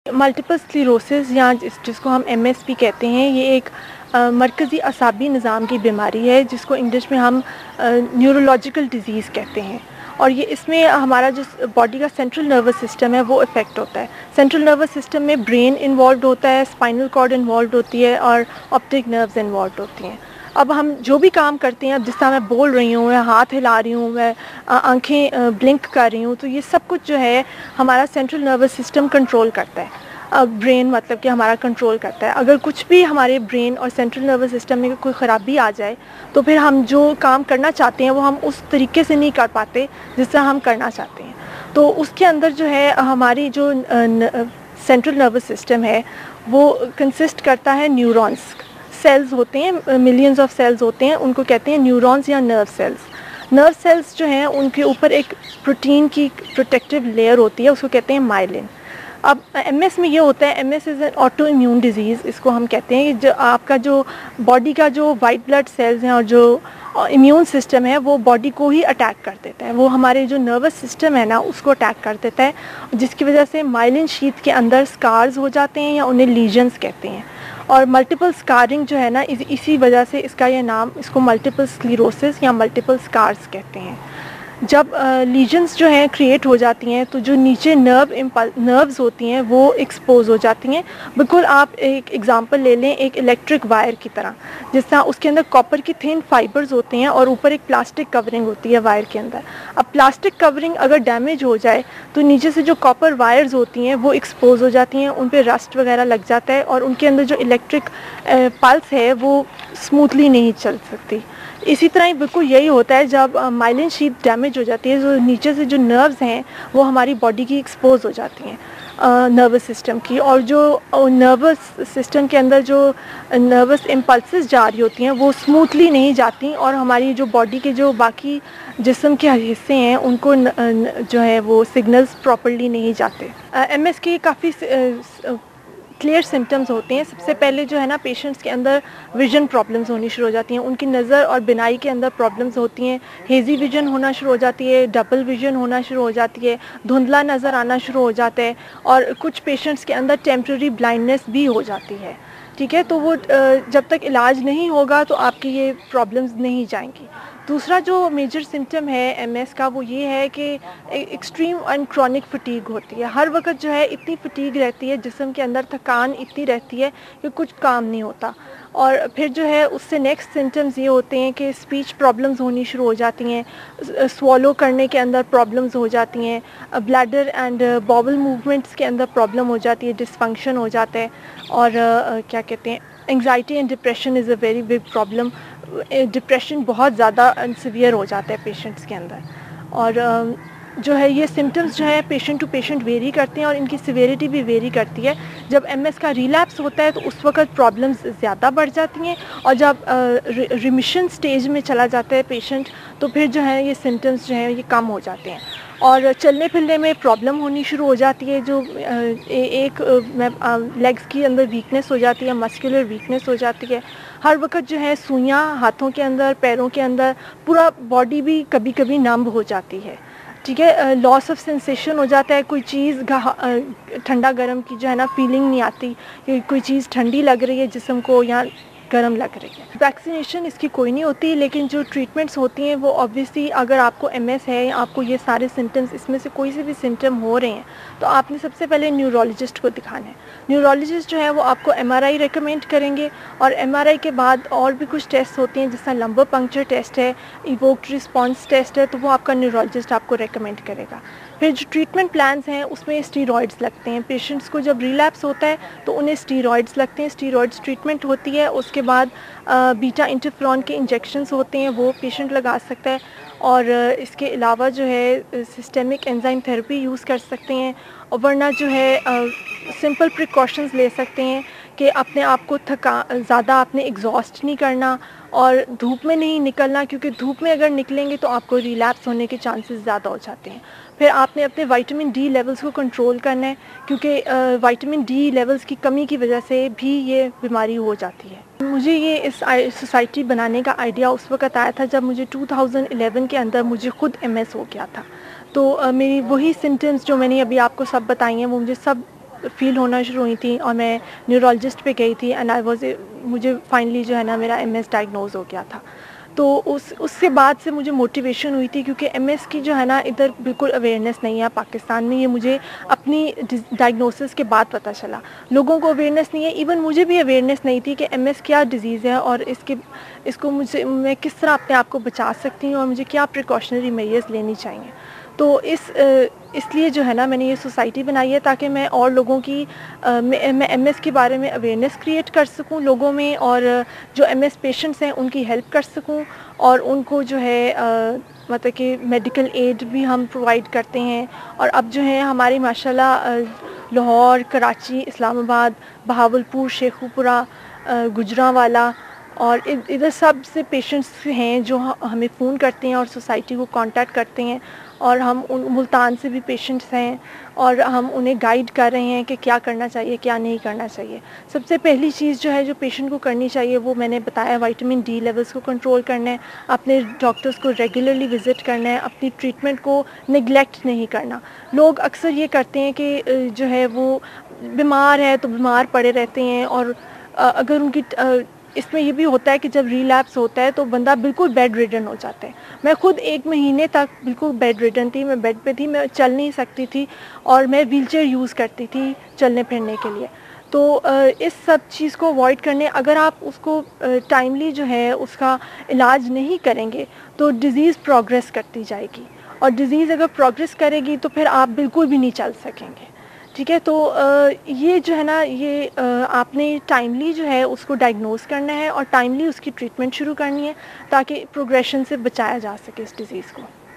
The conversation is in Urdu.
ملٹیپل اسکلیروسس یا جس کو ہم MS بھی کہتے ہیں، یہ ایک مرکزی اعصابی نظام کی بیماری ہے جس کو انگلش میں ہم نیورولوجیکل ڈیزیز کہتے ہیں، اور یہ اس میں ہمارا جو باڈی کا سینٹرل نروس سسٹم ہے وہ افیکٹ ہوتا ہے. سینٹرل نروس سسٹم میں برین انوالوڈ ہوتا ہے، اسپائنل کارڈ انوالوڈ ہوتی ہے اور آپٹک نروز انوالوڈ ہوتی ہیں. اب ہم جو بھی کام کرتے ہیں، اب جس طرح میں بول رہی ہوں، میں ہاتھ ہلا رہی ہوں، میں آنکھیں بلنک کر رہی ہوں، تو یہ سب کچھ جو ہے ہمارا سینٹرل نروس سسٹم کنٹرول کرتا ہے. برین مطلب کہ ہمارا کنٹرول کرتا ہے. اگر کچھ بھی ہمارے برین اور سینٹرل نروس سسٹم میں کوئی خرابی آ جائے تو پھر ہم جو کام کرنا چاہتے ہیں وہ ہم اس طریقے سے نہیں کر پاتے جس طرح ہم کرنا چاہتے ہیں. تو اس کے اندر جو ہے ہماری جو سینٹرل نروس سسٹم ہے وہ کنسسٹ کرتا ہے نیورونس. سیلز ہوتے ہیں، ملینز آف سیلز ہوتے ہیں، ان کو کہتے ہیں نیورونز یا نرو سیلز. نرو سیلز جو ہیں ان کے اوپر ایک پروٹین کی پروٹیکٹیو لیئر ہوتی ہے، اس کو کہتے ہیں مائلن. اب MS میں یہ ہوتا ہے، MS is an autoimmune disease, اس کو ہم کہتے ہیں. جو آپ کا جو باڈی کا جو وائٹ بلڈ سیلز ہیں اور جو امیون سسٹم ہے وہ باڈی کو ہی اٹیک کر دیتا ہے، وہ ہمارے جو نروس سسٹم ہے نا اس کو اٹیک کر دیتا ہے، جس کی وجہ سے مائلن شیت کے اندر سکارز ہو جاتے ہیں یا انہیں لیجنز کہتے ہیں. اور ملٹیپل سکارنگ جو ہے نا اسی وجہ سے اس کا یہ نام، اس کو ملٹیپل اسکلیروسس یا ملٹیپل سکارز کہتے ہیں. جب لیجنز جو ہیں کریٹ ہو جاتی ہیں تو جو نیچے نروز ہوتی ہیں وہ ایکسپوز ہو جاتی ہیں. بالکل آپ ایک ایگزامپل لے لیں ایک الیکٹرک وائر کی طرح، جس طرح اس کے اندر کاپر کی تھن فائبرز ہوتے ہیں اور اوپر ایک پلاسٹک کورنگ ہوتی ہے وائر کے اندر. اب پلاسٹک کورنگ اگر ڈیمیج ہو جائے تو نیچے سے جو کاپر وائرز ہوتی ہیں وہ ایکسپوز ہو جاتی ہیں، ان پہ رسٹ وغیرہ لگ جاتا ہے اور ان کے اندر جو الیکٹرک پلس ہے وہ اسموتھلی نہیں چل سکتی. اسی طرح ہی بالکل یہی ہوتا ہے جب مائلن شیت ڈیمیج ہو جاتی ہے، جو نیچے سے جو نروز ہیں وہ ہماری باڈی کی ایکسپوز ہو جاتی ہیں نروس سسٹم کی، اور جو نروس سسٹم کے اندر جو نروس امپلسز جاری ہوتی ہیں وہ اسموتھلی نہیں جاتی اور ہماری جو باڈی کے جو باقی جسم کے حصے ہیں ان کو جو ہے وہ سگنلز پراپرلی نہیں جاتے. MS کے کافی کلیئر سمٹمز ہوتے ہیں. سب سے پہلے جو ہے نا پیشنٹس کے اندر ویژن پرابلمز ہونی شروع ہو جاتی ہیں، ان کی نظر اور بینائی کے اندر پرابلمز ہوتی ہیں. ہیزی ویژن ہونا شروع ہو جاتی ہے، ڈبل ویژن ہونا شروع ہو جاتی ہے، دھندلا نظر آنا شروع ہو جاتا ہے، اور کچھ پیشنٹس کے اندر ٹیمپرری بلائنڈنس بھی ہو جاتی ہے. ٹھیک ہے، تو وہ جب تک علاج نہیں ہوگا تو آپ کی یہ پرابلمز نہیں جائیں گی. دوسرا جو میجر سمٹم ہے MS کا وہ یہ ہے کہ ایکسٹریم اینڈ کرونک فٹیگ ہوتی ہے. ہر وقت جو ہے اتنی فٹیگ رہتی ہے، جسم کے اندر تھکان اتنی رہتی ہے کہ کچھ کام نہیں ہوتا. اور پھر جو ہے اس سے نیکسٹ سمٹمز یہ ہوتے ہیں کہ اسپیچ پرابلمز ہونی شروع ہو جاتی ہیں، سوالو کرنے کے اندر پرابلمز ہو جاتی ہیں، بلیڈر اینڈ باول موومنٹس کے اندر پرابلم ہو جاتی ہے، ڈسفنکشن ہو جاتا ہے. اور کیا کہتے ہیں، anxiety and depression is a very big problem. Depression بہت زیادہ سیویئر ہو جاتا ہے پیشنٹس کے اندر. اور جو ہے یہ سمٹمز جو ہے پیشنٹ ٹو پیشنٹ ویری کرتے ہیں اور ان کی سیویریٹی بھی ویری کرتی ہے. جب MS کا ریلیپس ہوتا ہے تو اس وقت پرابلمز زیادہ بڑھ جاتی ہیں، اور جب ریمیشن سٹیج میں چلا جاتا ہے پیشنٹ تو پھر جو ہے یہ سمٹمز جو ہیں یہ کم ہو جاتے ہیں اور چلنے پھرنے میں پرابلم ہونی شروع ہو جاتی ہے. جو ایک لیگس کی اندر ویکنس ہو جاتی ہے، مسکولر ویکنس ہو جاتی ہے. ہر وقت جو ہے سوئیاں ہاتھوں کے اندر، پیروں کے اندر، پورا باڈی بھی کبھی کبھی نمب ہو جاتی ہے. ٹھیک ہے، لاس آف سینسیشن ہو جاتا ہے. کوئی چیز ٹھنڈا گرم کی جو ہے نا فیلنگ نہیں آتی کہ کوئی چیز ٹھنڈی لگ رہی ہے جسم کو یا گرم لگ رہی ہے. ویکسینیشن اس کی کوئی نہیں ہوتی، لیکن جو ٹریٹمنٹس ہوتی ہیں وہ آبویسلی اگر آپ کو MS ہے، آپ کو یہ سارے سمٹمز اس میں سے کوئی سے بھی سمٹم ہو رہے ہیں تو آپ نے سب سے پہلے نیورولوجسٹ کو دکھانا ہے. نیورولوجسٹ جو ہے وہ آپ کو MRI ریکمینڈ کریں گے، اور MRI کے بعد اور بھی کچھ ٹیسٹ ہوتے ہیں جس طرح لمبر پنکچر ٹیسٹ ہے، ایووکڈ رسپانس ٹیسٹ ہے، تو وہ آپ کا نیورولوجسٹ آپ کو ریکمینڈ کرے گا. پھر جو ٹریٹمنٹ پلانز ہیں اس میں اسٹیرائڈس لگتے ہیں. پیشنٹس کو جب ریلیپس ہوتا ہے تو انہیں اسٹیرائڈس لگتے ہیں، اسٹیرائڈس ٹریٹمنٹ ہوتی ہے. اس کے بعد بیٹا انٹرفرون کے انجیکشنز ہوتے ہیں وہ پیشنٹ لگا سکتا ہے، اور اس کے علاوہ جو ہے سسٹمک انزائم تھراپی یوز کر سکتے ہیں. اور ورنہ جو ہے سمپل پریکاشنز لے سکتے ہیں کہ اپنے آپ کو زیادہ آپ نے ایگزاسٹ نہیں کرنا اور دھوپ میں نہیں نکلنا، کیونکہ دھوپ میں اگر نکلیں گے تو آپ کو ریلیپس ہونے کے چانسز زیادہ ہو جاتے ہیں. پھر آپ نے اپنے وائٹامن D لیولز کو کنٹرول کرنا ہے، کیونکہ وائٹامن D لیولز کی کمی کی وجہ سے بھی یہ بیماری ہو جاتی ہے. مجھے یہ اس سوسائٹی بنانے کا آئیڈیا اس وقت آیا تھا جب مجھے 2011 کے اندر مجھے خود MS ہو گیا تھا. تو میری وہی سمٹمز جو میں نے ابھی آپ کو سب بتائی ہیں وہ مجھے سب فیل ہونا شروع ہوئی تھیں اور میں نیورولوجسٹ پہ گئی تھی اینڈ مجھے فائنلی جو ہے نا میرا MS ڈائگنوز ہو گیا تھا. تو اس کے بعد سے مجھے موٹیویشن ہوئی تھی کیونکہ MS کی جو ہے نا ادھر بالکل اویئرنیس نہیں ہے پاکستان میں. یہ مجھے اپنی ڈائگنوسس کے بعد پتہ چلا. لوگوں کو اویئرنیس نہیں ہے, ایون مجھے بھی اویئرنیس نہیں تھی کہ MS کیا ڈیزیز ہے اور اس کو میں کس طرح اپنے آپ کو بچا سکتی ہوں اور مجھے کیا پریکاشنری میئرز لینی چاہیے. تو اس لیے جو ہے نا میں نے یہ سوسائٹی بنائی ہے تاکہ میں اور لوگوں کی میں MS کے بارے میں اویئرنیس کریٹ کر سکوں لوگوں میں, اور جو MS پیشنٹس ہیں ان کی ہیلپ کر سکوں, اور ان کو جو ہے مطلب کہ میڈیکل ایڈ بھی ہم پرووائڈ کرتے ہیں. اور اب جو ہے ہماری ماشاءاللہ لاہور, کراچی, اسلام آباد, بہاولپور, شیخوپورہ, گجرانوالہ اور ادھر سب سے پیشنٹس ہیں جو ہمیں فون کرتے ہیں اور سوسائٹی کو کانٹیکٹ کرتے ہیں, اور ہم ملتان سے بھی پیشنٹس ہیں اور ہم انہیں گائیڈ کر رہے ہیں کہ کیا کرنا چاہیے کیا نہیں کرنا چاہیے. سب سے پہلی چیز جو ہے جو پیشنٹ کو کرنی چاہیے وہ میں نے بتایا, وائٹامن D لیولز کو کنٹرول کرنا ہے, اپنے ڈاکٹرز کو ریگولرلی وزٹ کرنا ہے, اپنی ٹریٹمنٹ کو نگلیکٹ نہیں کرنا. لوگ اکثر یہ کرتے ہیں کہ جو ہے وہ بیمار ہے تو بیمار پڑے رہتے ہیں, اور اگر ان کی اس میں یہ بھی ہوتا ہے کہ جب ریلیپس ہوتا ہے تو بندہ بالکل بیڈ ریڈن ہو جاتا ہے. میں خود 1 مہینے تک بالکل بیڈ ریڈن تھی, میں بیڈ پہ تھی, میں چل نہیں سکتی تھی اور میں ویل چیئر یوز کرتی تھی چلنے پھرنے کے لیے. تو اس سب چیز کو اوائڈ کرنے, اگر آپ اس کو ٹائملی جو ہے اس کا علاج نہیں کریں گے تو ڈیزیز پروگریس کرتی جائے گی, اور ڈیزیز اگر پروگریس کرے گی تو پھر آپ بالکل بھی نہیں چل سکیں گے. ٹھیک ہے, تو یہ جو ہے نا یہ آپ نے ٹائملی جو ہے اس کو ڈائگنوز کرنا ہے اور ٹائملی اس کی ٹریٹمنٹ شروع کرنی ہے تاکہ پروگریشن سے بچایا جا سکے اس ڈیزیز کو.